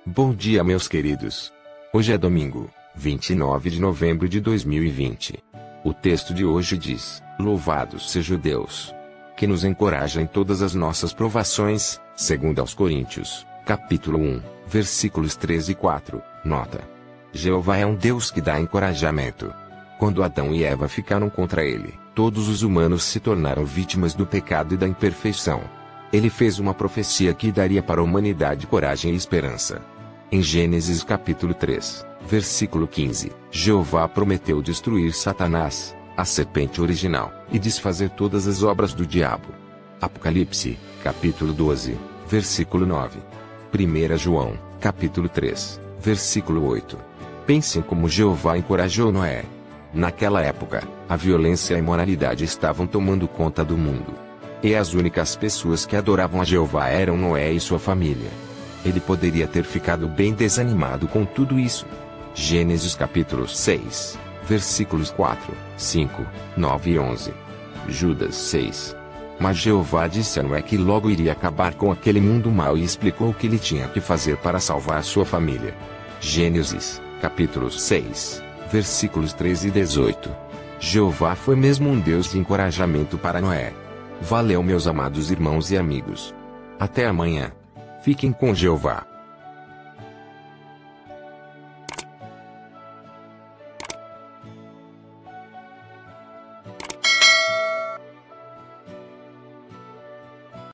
Bom dia, meus queridos. Hoje é domingo, 29 de novembro de 2020. O texto de hoje diz: Louvado seja o Deus, que nos encoraja em todas as nossas provações, segundo aos Coríntios, capítulo 1, versículos 13 e 4, nota. Jeová é um Deus que dá encorajamento. Quando Adão e Eva ficaram contra ele, todos os humanos se tornaram vítimas do pecado e da imperfeição. Ele fez uma profecia que daria para a humanidade coragem e esperança. Em Gênesis capítulo 3, versículo 15, Jeová prometeu destruir Satanás, a serpente original, e desfazer todas as obras do diabo. Apocalipse, capítulo 12, versículo 9. 1 João, capítulo 3, versículo 8. Pensem como Jeová encorajou Noé. Naquela época, a violência e a imoralidade estavam tomando conta do mundo. E as únicas pessoas que adoravam a Jeová eram Noé e sua família. Ele poderia ter ficado bem desanimado com tudo isso. Gênesis capítulo 6, versículos 4, 5, 9 e 11. Judas 6. Mas Jeová disse a Noé que logo iria acabar com aquele mundo mau e explicou o que ele tinha que fazer para salvar sua família. Gênesis, capítulo 6, versículos 13 e 18. Jeová foi mesmo um Deus de encorajamento para Noé. Valeu, meus amados irmãos e amigos. Até amanhã. Fiquem com Jeová.